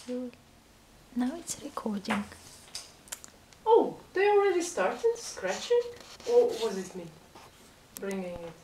So now it's recording. Oh, they already started scratching? Or was it me bringing it?